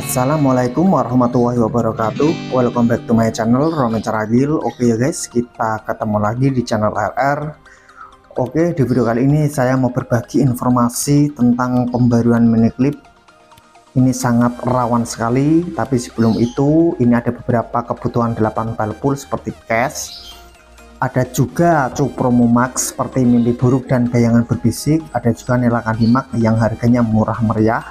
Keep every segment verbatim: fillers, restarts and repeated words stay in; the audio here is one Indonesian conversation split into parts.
Assalamualaikum warahmatullahi wabarakatuh. Welcome back to my channel Romi Caragil. Oke ya guys, kita ketemu lagi di channel R R. Oke, di video kali ini saya mau berbagi informasi tentang pembaruan mini clip. Ini sangat rawan sekali, tapi sebelum itu ini ada beberapa kebutuhan delapan balpul seperti cash. Ada juga Cuk Promo Max seperti mimpi buruk dan bayangan berbisik. Ada juga Nela Kandimak yang harganya murah meriah.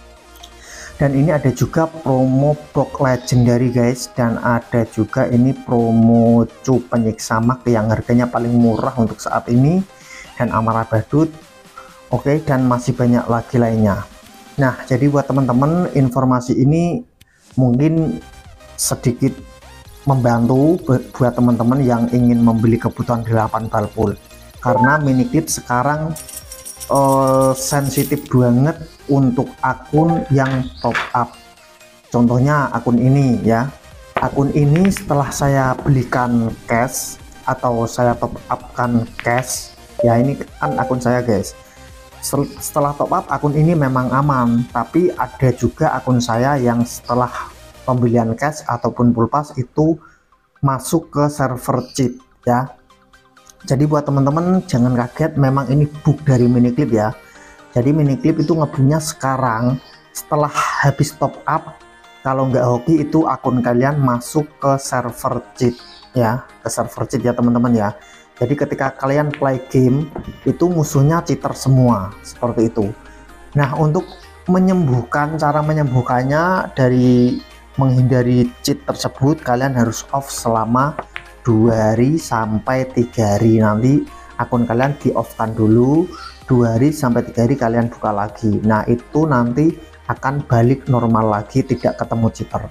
Dan ini ada juga promo box legendary guys, dan ada juga ini promo cu penyiksa mak yang harganya paling murah untuk saat ini, dan amarah badut. Oke, dan masih banyak lagi lainnya. Nah, jadi buat teman-teman, informasi ini mungkin sedikit membantu buat teman-teman yang ingin membeli kebutuhan delapan balpul, karena mini clip sekarang uh, sensitif banget untuk akun yang top up. Contohnya akun ini ya, akun ini setelah saya belikan cash atau saya top upkan cash ya, ini kan akun saya guys. Setelah top up akun ini memang aman, tapi ada juga akun saya yang setelah pembelian cash ataupun full pass itu masuk ke server cheat ya. Jadi buat teman-teman jangan kaget, memang ini bug dari mini clip ya. Jadi mini clip itu ngebunya sekarang setelah habis top up, kalau nggak hoki itu akun kalian masuk ke server cheat ya, ke server cheat ya teman-teman ya. Jadi ketika kalian play game itu musuhnya cheater semua seperti itu. Nah, untuk menyembuhkan, cara menyembuhkannya dari menghindari cheat tersebut, kalian harus off selama dua hari sampai tiga hari. Nanti akun kalian di off kan dulu, dua hari sampai tiga hari kalian buka lagi. Nah, itu nanti akan balik normal lagi, tidak ketemu cheater.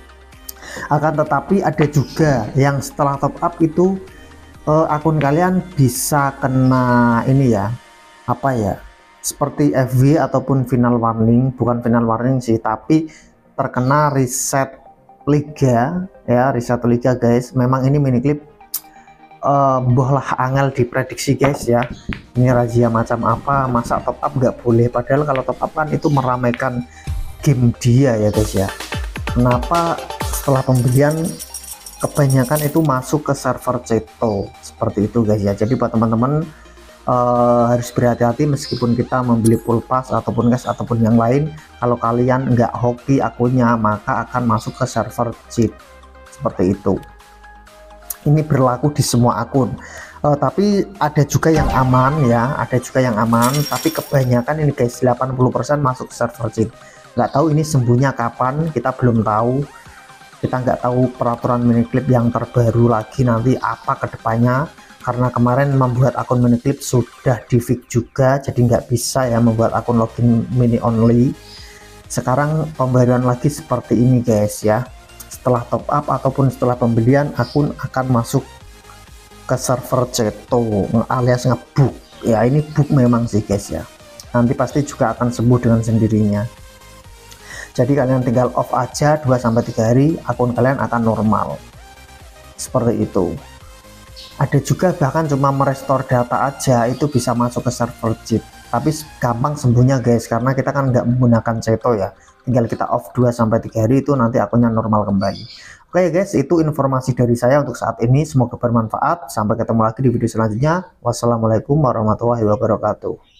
Akan tetapi ada juga yang setelah top up itu eh, akun kalian bisa kena ini ya, apa ya, seperti F W ataupun final warning. Bukan final warning sih, tapi terkena reset liga ya, reset liga guys. Memang ini mini clip Uh, bohlah angel diprediksi guys ya. Ini razia macam apa, masa top up nggak boleh, padahal kalau top up kan itu meramaikan game dia ya guys ya. Kenapa setelah pembelian kebanyakan itu masuk ke server ceto seperti itu guys ya. Jadi buat teman-teman uh, harus berhati-hati meskipun kita membeli full pass ataupun cash ataupun yang lain, kalau kalian nggak hoki akunnya maka akan masuk ke server cheat seperti itu. Ini berlaku di semua akun, uh, tapi ada juga yang aman ya, ada juga yang aman, tapi kebanyakan ini guys delapan puluh persen masuk server cheat. Nggak tahu ini sembuhnya kapan, kita belum tahu. Kita nggak tahu peraturan mini clip yang terbaru lagi nanti apa kedepannya, karena kemarin membuat akun mini clip sudah di fix juga, jadi nggak bisa ya membuat akun login mini only. Sekarang pembaruan lagi seperti ini guys ya. Setelah top up ataupun setelah pembelian, akun akan masuk ke server ceto alias ngebug ya. Ini bug memang sih guys ya, nanti pasti juga akan sembuh dengan sendirinya. Jadi kalian tinggal off aja dua sampai tiga hari, akun kalian akan normal seperti itu. Ada juga bahkan cuma merestore data aja itu bisa masuk ke server cheat, tapi gampang sembuhnya guys, karena kita kan nggak menggunakan ceto ya. Tinggal kita off dua sampai tiga hari itu nanti akunnya normal kembali. Oke guys, itu informasi dari saya untuk saat ini, semoga bermanfaat. Sampai ketemu lagi di video selanjutnya. Wassalamualaikum warahmatullahi wabarakatuh.